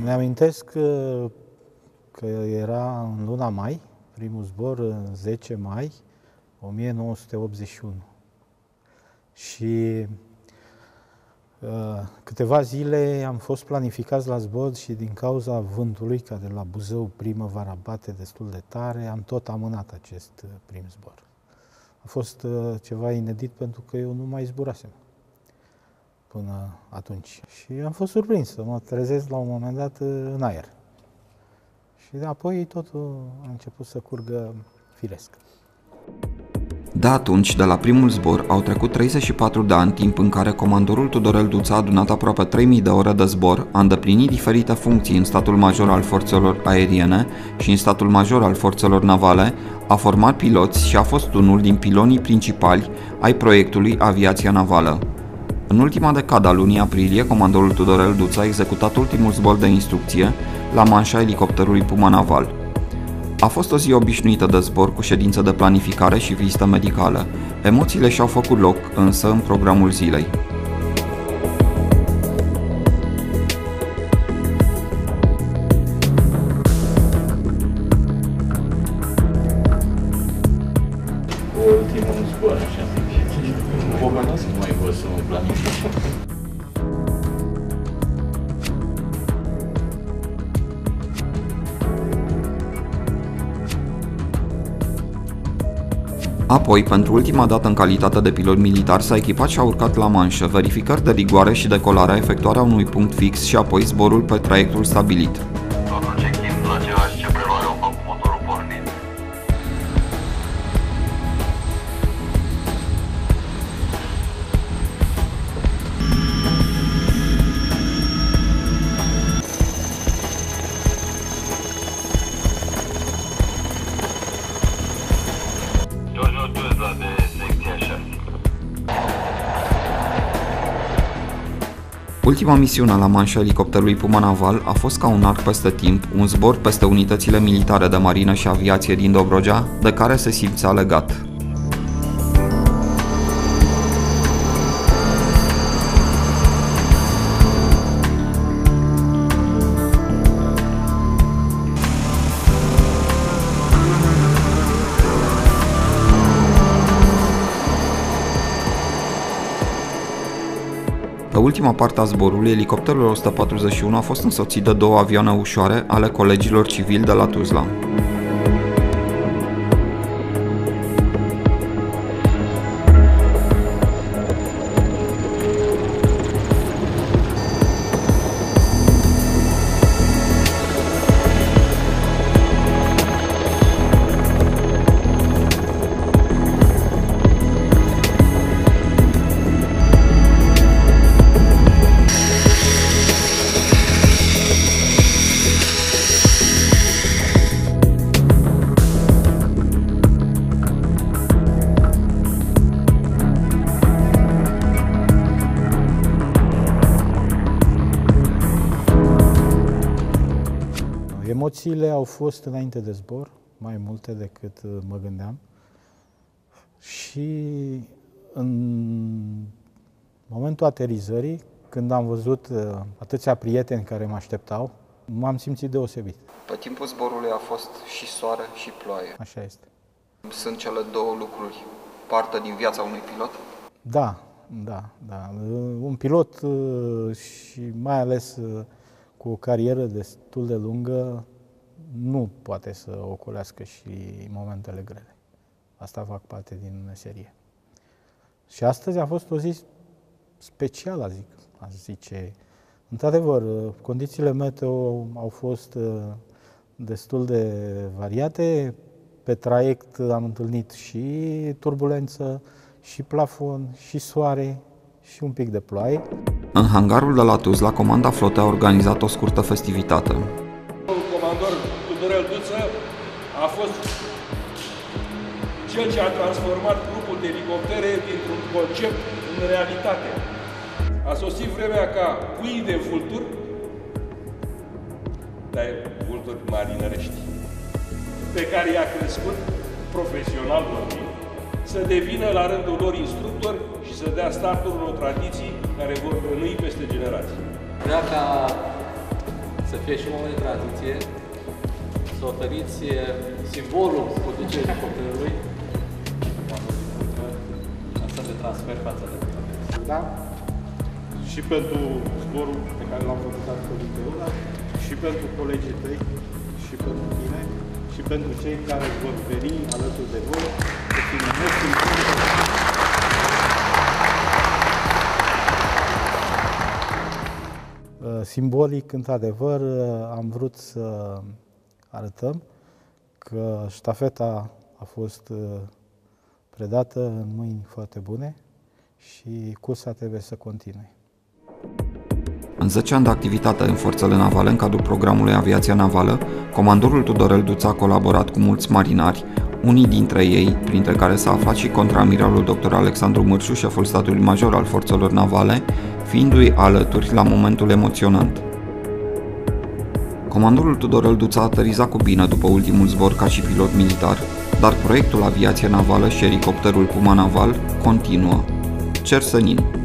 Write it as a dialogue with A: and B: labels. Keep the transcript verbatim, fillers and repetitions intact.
A: Mi-amintesc că, că era în luna mai, primul zbor în zece mai o mie nouă sute optzeci și unu. Și uh, câteva zile am fost planificați la zbor și din cauza vântului, care de la Buzău primăvara bate destul de tare, am tot amânat acest uh, prim zbor. A fost uh, ceva inedit pentru că eu nu mai zburasem până atunci. Și am fost surprins să mă trezesc la un moment dat uh, în aer. Și apoi totul a început să curgă firesc.
B: De atunci, de la primul zbor, au trecut treizeci și patru de ani, timp în care comandorul Tudorel Duță a adunat aproape trei mii de ore de zbor, a îndeplinit diferite funcții în statul major al forțelor aeriene și în statul major al forțelor navale, a format piloți și a fost unul din pilonii principali ai proiectului Aviația Navală. În ultima decadă a lunii aprilie, comandorul Tudorel Duță a executat ultimul zbor de instrucție la manșa elicopterului Puma Naval. A fost o zi obișnuită de zbor cu ședință de planificare și vizită medicală. Emoțiile și-au făcut loc însă în programul zilei.
C: Ultimul zbor, așa zic. Bogănos nu mai pot să mă planific.
B: Apoi, pentru ultima dată în calitate de pilot militar, s-a echipat și a urcat la manșă, verificări de rigoare și decolarea, efectuarea unui punct fix și apoi zborul pe traiectul stabilit.
D: Totul check-in la același ce preluare o fac cu motorul pornit.
B: Ultima misiune la manșa elicopterului Puma Naval a fost ca un arc peste timp, un zbor peste unitățile militare de marină și aviație din Dobrogea, de care se simțea legat. Pe ultima parte a zborului, elicopterul o sută patruzeci și unu a fost însoțit de două avioane ușoare ale colegilor civili de la Tuzla.
A: Emoțiile au fost înainte de zbor, mai multe decât mă gândeam. Și în momentul aterizării, când am văzut atâția prieteni care mă așteptau, m-am simțit deosebit.
B: Pe timpul zborului a fost și soare și ploaie.
A: Așa este.
B: Sunt cele două lucruri parte din viața unui pilot?
A: Da, da, da. Un pilot și mai ales cu o carieră destul de lungă nu poate să ocolească și momentele grele. Asta fac parte din meserie. Și astăzi a fost o zi specială, zic, aș zice. Într-adevăr, condițiile meteo au fost destul de variate. Pe traiect am întâlnit și turbulență, și plafon, și soare, și un pic de ploaie.
B: În hangarul de la Tuzla, comanda flotei a organizat o scurtă festivitate.
E: Comandor Tudorel Duță a fost cel ce a transformat grupul de elicoptere dintr-un concept în realitate. A sosit vremea ca puii de vulturi, dar vulturi marinărești, pe care i-a crescut profesional vorbind, să devină la rândul lor instructori și să dea startul unor tradiții care vor rămâni peste generații.
F: Vrea ca să fie și un moment de tranziție, să oferiți simbolul conducerii helicopterului, asta de transfer față de
G: da? Și pentru zborul pe care l-am făcut astăzi de ăla, și pentru colegii tăi, și pentru tine, și pentru cei care vor veni alături de voi, să filmezi în
A: Simbolic, într-adevăr, am vrut să arătăm că ștafeta a fost predată în mâini foarte bune și cursa trebuie să continue.
B: În zece ani de activitate în forțele navale, în cadrul programului Aviația Navală, comandorul Tudorel Duță a colaborat cu mulți marinari, unii dintre ei, printre care s-a aflat și contraamiralul doctor Alexandru Mârșu, șeful statului major al forțelor navale, fiindu-i alături la momentul emoționant. Comandorul Tudorel Duță a aterizat cu bine după ultimul zbor ca și pilot militar, dar proiectul Aviație Navală și elicopterul Puma Naval continuă. Cer Sănin.